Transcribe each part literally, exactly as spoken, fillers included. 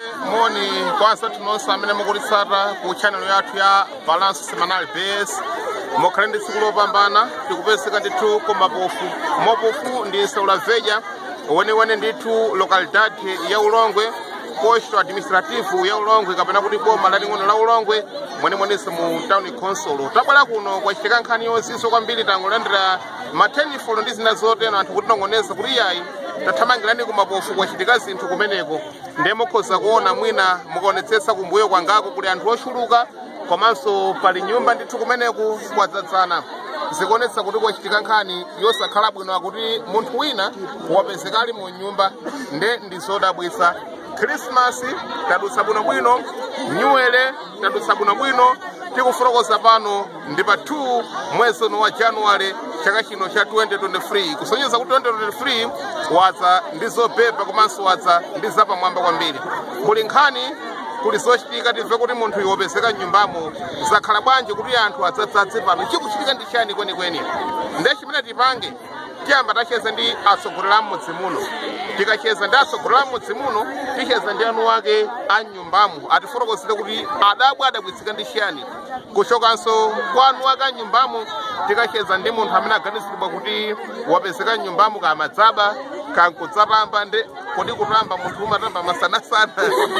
Moni kwanza tunonsa amene mukulisata ku channel yathu ya Balance Semanal Base. Mokhalende tsiku lopambana tikupezeka ndithu ku Mapofu. Mapofu ndi Nseula Veja weniweni ndithu localidade ya Ulongwe, posto administrativo ya Ulongwe kapena kuti boma laling'ono la Ulongwe mwenemwenese mu town council. Tabwera kuno kwachitika nkhani yonsinso kwambiri tangolandira mathelefoni ndi zina zotero anthu kuti nongoneza kuti yayi tathamangirani ku Mapofu kwachitika zinthu kumeneko. Ndiye mukhoza kuona mwina mukaonetsetsa kumbuyo kwangako kuli anthu ochuluka komanso pali nyumba ndithu kumeneku kwadzadzana. Zikuonetsa kuti kwachitika nkhani yosakhala bwino kuti munthu wina wapezeka ali mu nyumba nde ndi zodabwitsa. Christmas tadutsa bwinobwino, New Year tadutsa bwinobwino, tikufotokoza pano ndi pa two mwezi wa January chaka chino cha twenty twenty-three. Kusonyeza kuti twenty twenty-three wadza ndi zopepa komanso wadza ndi zapamwamba kwambiri. Kuli nkhani kuli zochitika timve kuti munthu yopezeka nyumbamo zakhala bwanji kuti anthu adzadzadze pano chikuchitika ndi chani kwenikweni. Ndiye chimene tipange tiyamba tacheza ndi atsogoleri a m'mudzi muno. Tikacheza ndi atsogoleri a m'mudzi muno ticheza ndi anu ake a nyumbamo atifotokozere kuti adabwa adabwitsika ndi chani. Kuchokanso kwa anu ake a nyumbamo tikacheza ndi munthu amene aganizidwa kuti wapezeka nyumbamo kamadzaba kankudzatamba ndi kodi kutamba munthu umatamba masanasana.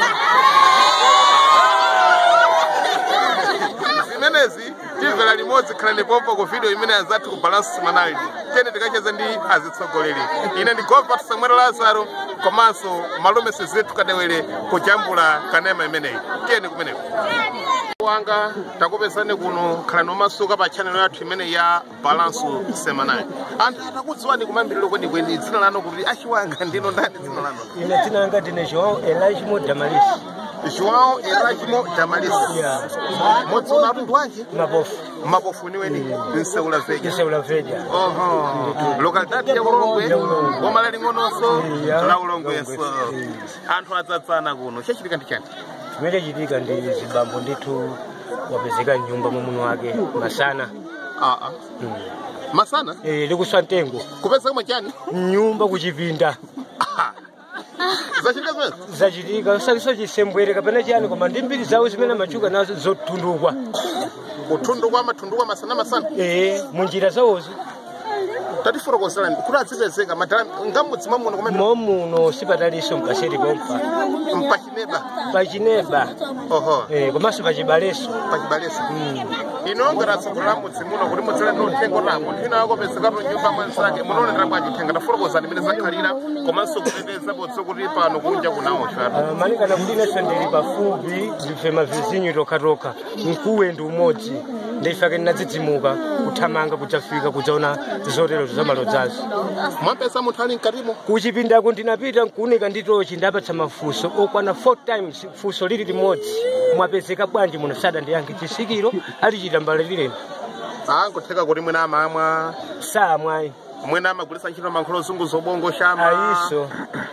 Zimenezi timvera limodzi khalani pompo ku video imene yazathu ku Balance Semanal. Tiyeni tikacheza ndi azitsogoleri. Ine ndi Govert Samuel Lazaro komanso malume Sezetu Kadewere kujambula kanema imeneyi. Tiyeni kumeneko. Wanga takupezani kuno khalani omasuka pa channel yathu imene ya Balance Semanal. Anthu atakudziwani kumambiriro kwenikweni dzina lanu kuti achiwanga ndino ndani dzina lanu? Ine dzina langa ndine João Elagimo Damaris. João Elagimo Damaris. Mudzi una mtundu wanji? Mapofu. Mapofu niweni Nseula Veja. Nseula Veja. Oho. Localidade ya Ulongwe. Boma laling'ononso la Ulongweso. Anthu adzatsana kuno. Chachitika ndi chani? Chimene chachitika ndi zibambo ndithu wapezeka nyumba muno wake masana. Ah ah. Masana? Eh, likuswa ntengo. Kupezeka mwachani? Nyumba kuchipinda. Zachitika zimene? Zachitika sakiso chisembwere kapena chani koma ndi mbiri zawo zimene machuka nazo zotundukwa. Kutundukwa matundukwa masana masana? Eh, munjira zawozo. Tatifotokozerani kuti adzipezeka madala ngamudzi mwamuno kumene momuno sipataliso mpaseri pompa. Mpachineba. Pachineba. Oho. Eh, komanso pachibaleso. Pachibaleso. Ino ngatsogoleri mudzi muno kuti mudzere ndo thengo lamo ndina akopezeka to nyumba mwansake munoonera bwanji thenga tafotokozani imene zakhalira komanso kuteteza potso kuti pano kunja kunawo chatu. Malikana kuti inenso ndili pafupi ndife mavizinyu tokatoka mkuwe ndi umodzi ndifake ndinadzidzimuka kuthamanga kudzafika kudzaona zotero zamalodzazo. Mwapeza munthu ali mkatimo? Kuchipindako ndinapita nkuunika ndi tochi ndapatsa mafunso okwana four times funso lili limodzi. Mwapezeka bwanji muno sada ndiyankhe chisikiro ali chitambala lileni. Ah, kutheka kuti mwina amamwa samwayi. Mwina amagulitsa ntchito mankhulo zungu zobongo shama. Ayiso.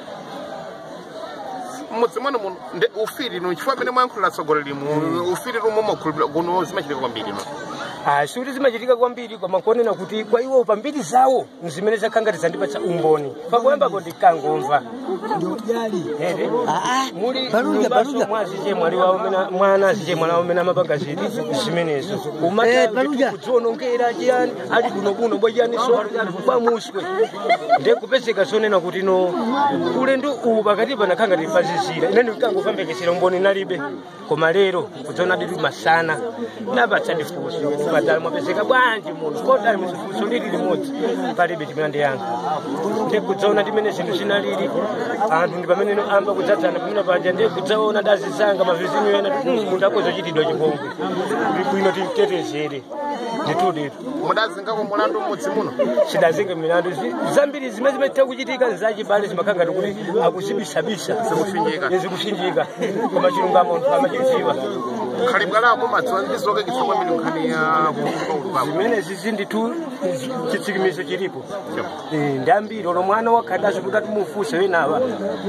Mudzi muno muno ufiri no chifukwa amene mwankhulira atsogoleri mu ufiri lumomo kuno zimachitika kwambiri no. Ah, sikuti zimachitika kwambiri koma konena kuti kwa iwo pambiri zawo zimene zakhanga tizandipatsa umboni. Pakuyambako ndikangomva. Ndojali. Ere. Ah ah. Muli baluja mwazi je mwali wawo mena mwana zije mwala wawo mena mapanga ziti zimenezo. Umata kudzonongera chiyani ali kuno kuno bwajani so kwa muswe. Nde kupezeka sonena kuti no ulendo ubu pakati pana khanga tipazizira. Ine ndikangofambekesera umboni nalibe. Koma lero kudzona ditu masana napatsa difuso. Badala mwapezeka bwanji muno kota mfuso lili limodzi palibe chimene yanga ndi kudzaona timene zinthu zinalili anthu ndi pamene amba kudzatsana pamene paja ndi kudzaona dazi zanga mavizinyo ena munthu akozochitidwa chipongwe bwino timtetezere nditudi mudazingako mulandu mmudzi muno sidazinga milandu zambiri zimene zimetha kuchitika nzachibale zimakhanga kuti akuzibisabisa zikushinjika zikushinjika koma chilungamo anthu amachidziwa Kalibgala mumadziwa ndizoke kisokwa mili nkhani ya kuuluka. Zimene zizindi tu chitsikimizo chilipo. Ndambiri olo mwana wakadazo kuti mufuse wenawa.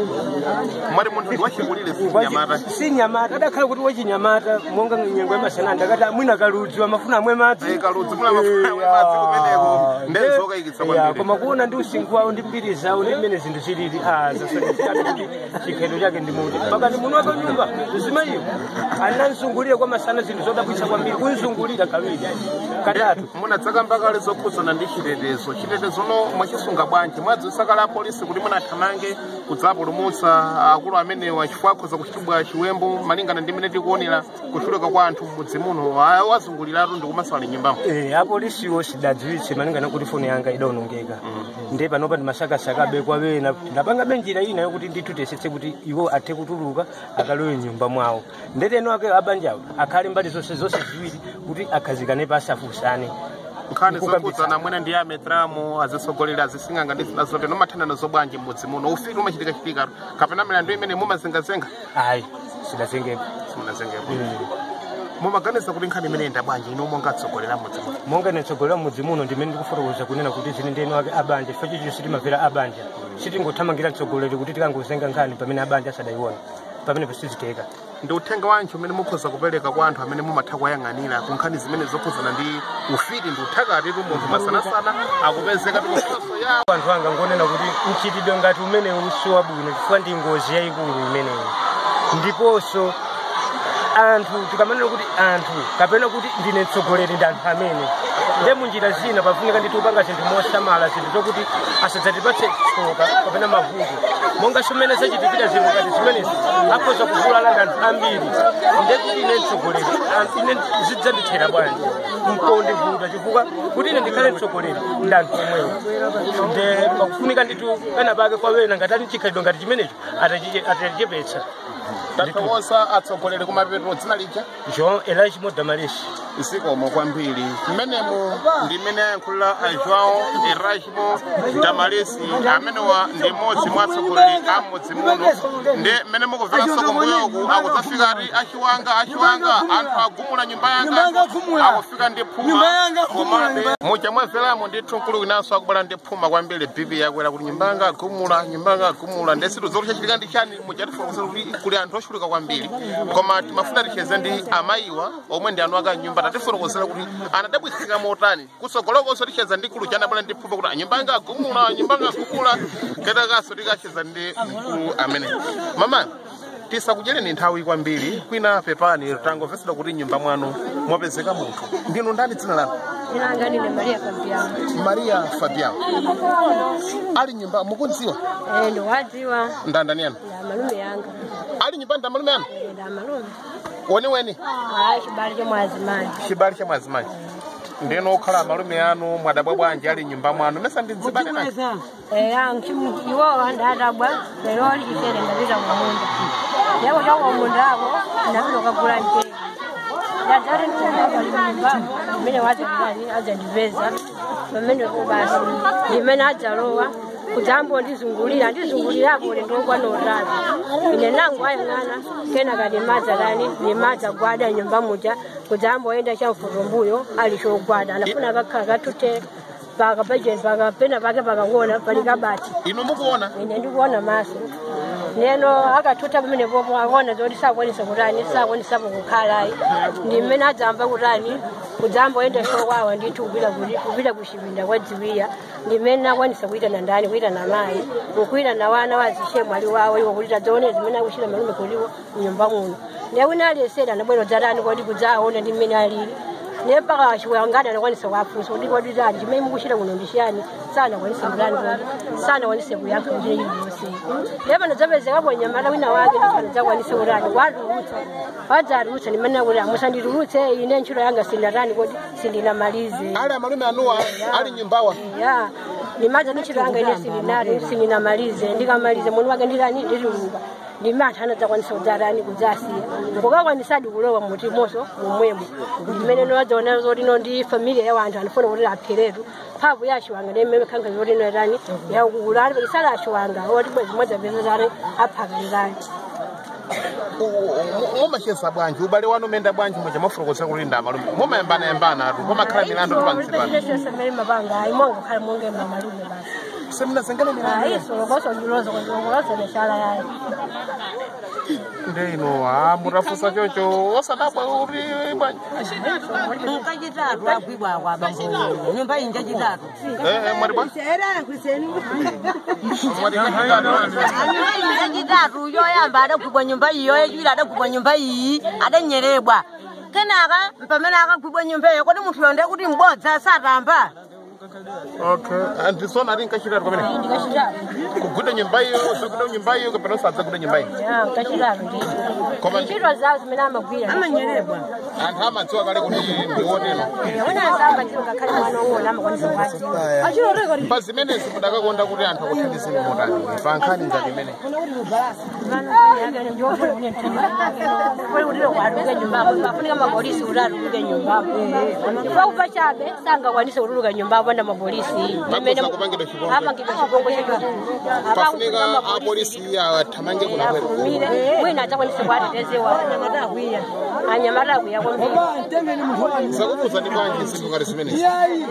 Mwali munthu wachingulire si nyamata. Si nyamata adakhala kuti wachinyamata monga nyengo yamasana ndakati mwina kaludzi amafuna amwe madzi. Eh kaludzi mula mafuna amwe madzi kumeneko. Ndezoka ikitsokwa mili. Koma kuona ndi usinkhu wawo ndi mbiri zawo ndi mmene zinthu zilili ah zasonekera kuti chikhedo chake ndi muti. Pakati muno akanyumba zimayiwo ananzungulire kwa masana zinthu zodabwitsa kwambiri kunzungulira kawiri katatu. Munadzaka mpaka lezokhudzana ndi chitetezo chitetezo no mwachisunga bwanji mwadzisaka la polisi kuti munathamange kudzapulumutsa akulu amenewa chifukwa akhoza kuchitibwa chiwembu malingana ndi mmene tikuonera kuchuluka kwa anthu m'mudzi muno wazunguliratu ndi kumasala nyumbamo. Eh apolisiwo sidadziwitse malingana kuti foni yanga idawonongeka. Ndi panopa ndi masakasakabe kwa wena ndapanga njira ina yokuti ndithu tesetse kuti iwo athe kutuluka akalowe nyumba mwawo. Ndeteno ake abanjawo akhale mbali zonse zonse ziwiri kuti akhazikane pasafusane. Nkhani zokhudzana mwene ndi ametramo azisogolera azisinganga ndi zina zote nomathandana zobwanji m'mudzi muno ufiti umachitika chitika kapena milandu imene mumazengazenga. Ayi sidazengepo simunazengepo. Mumaganiza kuti nkhani imene enda bwanji ino monga tsogolera m'mudzi muno. Monga netsogolera m'mudzi muno ndimene ndikufotokoza kunena kuti zine ndeno ake abanja chifukwa chicho sitimamvera abanja sitingothamangira mtsogoleri kuti tikangozenga nkhani pamene abanja asadayiona pamene pasiziteka. Ndi uthenga wanji umene mukhoza kupereka kwa anthu amene mumatha kuyang'anira ku nkhani zimene zokhudzana ndi ufiti ndi uthakati tu munthu masanasana akupezeka timusoso yawo. Anthu anga ngonena kuti mchitidwe ngati umene usi wabwino chifukwa ndi ngozi yayikulu imeneyo. Ndiponso anthu tikamanena kuti anthu kapena kuti ndine mtsogoleri ndi anthu amene nde munjira zina pafunika ndithu upanga zinthu mosamala zinthu zokuti asadzatipatse tsoka kapena mavuto monga zimene zachitikira zinthu ngati zimenezi akhoza kuvulala ndi anthu ambiri nde kuti ine mtsogoleri ine zidzandithera bwanji mkondivuta chifukwa kuti ine ndikhale mtsogoleri ndi anthu omwewo nde pakufunika ndithu pena pake kwa wena ngati ali chikhalidwe ngati chimenecho atachipetsa. Tathokoza atsogoleri kumapeto dzina lija João Erasmo Damares. Zikomo kwambiri mmenemo ndi mmene yankhulira João Erasmo Damares amenewa ndi mmodzi mwa atsogoleri a m'mudzi muno ndi mmene mukumveranso kumbuyoku akudzafika ati achiwanga achiwanga anthu agumula nyumba yanga akufika ndi phuma komabe muja mwamveramo ndithu mkulu winanso akubwera ndi phuma kwambiri bibi yakwera kuti nyumba yanga agumula nyumba yanga agumula ndi zinthu zokuti chachitika ndi chani mujatifotokoza kuti kuli anthu ochuluka kwambiri koma timafuna ticheze ndi amayiwa omwe ndi anu aka nyumba tatifotokozera kuti anadabwitsika motani kutsogolokonso ticheza ndi kulu chanabwera ndi phuma kuti nyumba yanga agumula nyumba yanga agumula ketakaso tikacheza ndi mkulu amene mama tisakudyereni nthawi kwambiri kwina pepani tangomvetsera kuti nyumba mwanu mwapezeka munthu ndinu ndani dzina lanu? Inanga ndine Maria Fabiano. Maria Fabiano. Ali nyumba mukudziwa? Eh ndo wadziwa. Ndandani yana? Ya malume yanga. Ali nyumba nda malume yana? Eh nda malume. Woni weni? Ah chibali cha mwazimani. Chibali cha mwazimani. Ndeno okhala malume yanu mwadabwa bwanji ali nyumba mwanu mesa ndidzibane naye. Eh anchimu iwo andadabwa lero ali chifere ndapita mu munda. Yabo chawo munda abo ndapita kagula nje. Ndadzari ndikuba mene wazi kudani aza ndiveza pamene kubasi ndimene adzalowa kudzambo ndizungulira ndizungulira apo ndokwa norara ine nangu ayang'ana kena kadi madza lani nimadza gwada nyumba muja kudzambo enda chamfurumbuyo ali chogwada anafuna kakhala katute paka paje paka pena pake pakangona pali kabati ino mukuona ine ndikuona maso neno akatuta pamene popo akona zoti sakwanisa kutani sakwanisa kukhala ndimene adzamba kutani kudzambo enda shokwawa ndithu kupita kupita kuchipinda kwa dziwiya ndimene akwanisa kuita na ndani kuita na mayi kuita na wana wazishemwe ali wawo iwo kulita dzone zimene akuchita malume kuliwo nyumba muno ndewina aliyesera anabwera dzatani kodi kudzaona ndimene alili nepaka chiwangana anakwanisa kuafunsa kuti kodi tani chimene mukuchita kuno ndishani sana kwanisa kutani kodi sana kwanisa kuyankha kuti ili yonse lepa ndadzapezeka kwa nyamata wina wake ndifana dzakwanisa kutani kwadulutsa wadzadulutsa ndimene akuti musandidulutse ine ntchito yanga sinatani kodi sindinamalize ali amalume anuwa ali nyumbawa ya nimadza ntchito yanga ine sindinali sindinamalize ndikamalize munthu wake nditani ndilunga ndimati anadzakwanisa kudzatani kudzasiya ngokakwanisadi kulowa mutimoso mumwemo ndimene nowadzaona zoti no ndi familia ya wanthu anafuna kuti apheretu mphamvu ya chiwanga ndimene khanga zoti no tani yakulali isala chiwanga oti bwezi modza peza tani aphakalirani mumachesa bwanji ubale wanu menda bwanji moja mafurokoza kulinda malume mumayambana yambana atu komakhala milandu tupanzipana mabanga imongo khala monge malume basi semina sengele milandu iso lokoso ndilozo ngolozo neshala yayo ndeno ah murafusa chocho osadabwa uri bwanji nkachitatu akwibwa kwa bambo nyumba inja chitatu eh eh mwari bwana era kuseni mwari inja chitatu yoyamba adakwibwa nyumba iyo yechira adakwibwa nyumba iyi adanyerebwa kenaka mpamene akakwibwa nyumba iyo kodi munthu yonde kuti mbodza satamba okay and so na rinka chitatu kwa mene kuguda nyumba hiyo kuguda nyumba hiyo kapeno sadza kuguda nyumba hiyo ya kachitatu ndicho koma chitwa zao zimene amagwira amanyerebwa anthu amadziwa kale kuti ndiwoneno ona samba chiro kakhala mwana wona amakwanisa kwazi achiro reko pa zimene zikudakakonda kuti anthu akuthandizeni motani pankhani ngati imene afunika mapolisi kuti atuluke nyumbapo chifukwa kupa chabe sangakwanise kutuluka nyumbapo anda mapolisi kupangidwa chipongwe apangidwa chipongwe checho pafunika apolisi athamange kunakwera mire mwina achakwanise kuatetezewa anyamata akwiya kwambiri zakubuza ndi bwanji zinthu ngati zimene iyayi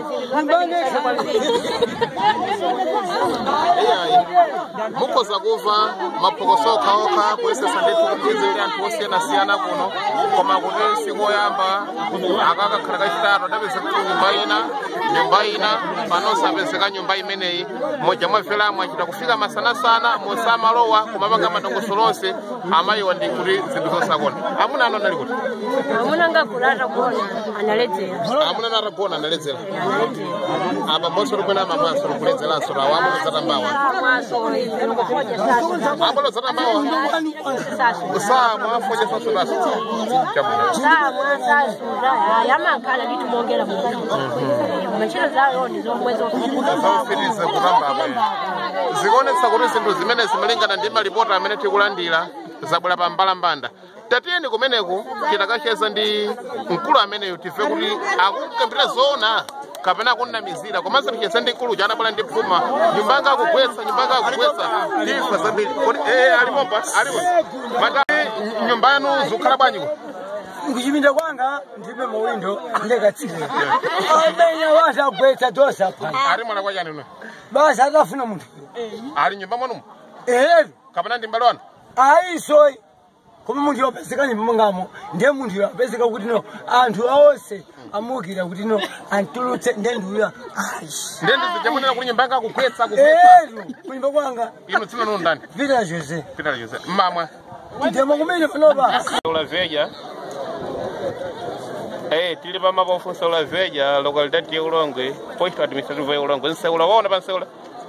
mukhoza kuva maphokoso okhaokha kuyesesa ndithu kumchizire anthu osiyanasiyana kuno koma kuti sikoyamba akakakhala kachitatu adapeza kuti nyumba ina nyumba ina panonso apezeka nyumba imeneyi moja mwamvelamwe achita kufika masanasana mosamalowa kumapanga madongosolo onse amayiwa ndi kuti zinthu zosakona amuna ano anali kuti amuna ngakulata kuona analedzera amuna natagona analedzera apa bonso likwena mamwaso likuledzeraso lawamu zatambawa abolo zatambawa saa mwafoja sasulaso samwa sasula yamakhala lithi mongela muntu machiro zayo ndizomwezo zofiriza kutambapa zikuonetsa kuti zinthu zimene zimalingana ndi malipoti amene tikulandira zabwera pa mbalambanda tatiyeni kumeneku titakacheza ndi mkulu ameneyo tife kuti akukambira zoona kapena kunamizira komanso ticheza ndi mkulu chanabwera ndi phuma nyumba yanga akugwetsa nyumba yanga akugwetsa tifa zambiri kodi eh alipopa alipo matali nyumba yanu zikukhala bwanji kuchipinda kwanga ndipe mawindo ndekatsire amenya wasa agwetsa dosa pa ali mwana kwa chani no basi atafuna munthu ali nyumba mwanu eh kapena ndi mbale wanu aisoyi koma munthu yopezeka nyumba ngamo ndiye munthu yopezeka kuti no anthu aonse amukira kuti no antulutse ndenduya ndendi zijamunena kuti nyumba yanga akugwetsa eh akugwetsa kunyumba kwanga ino tsina no ndani Peter Jose Peter Jose mmamwa ndemo kumene panopa ulaveja eh tili pa mapofunsa ulaveja localidade ya Ulongwe post administrative ya Ulongwe nseula waona pa nseula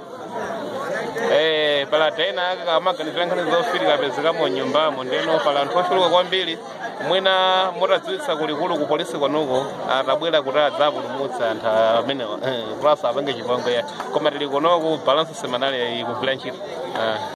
eh pala tena kamaganizira nkhani zofiri kapezeka mu nyumbamo ndeno pala anthu ochuluka kwambiri mwina motadziwitsa kulikulu ku polisi kwanuko atabwera kuti adzapulumutsa anthu amene kulasa apange chipongwe koma tili kunoku balance semanali ikugwira ntchito.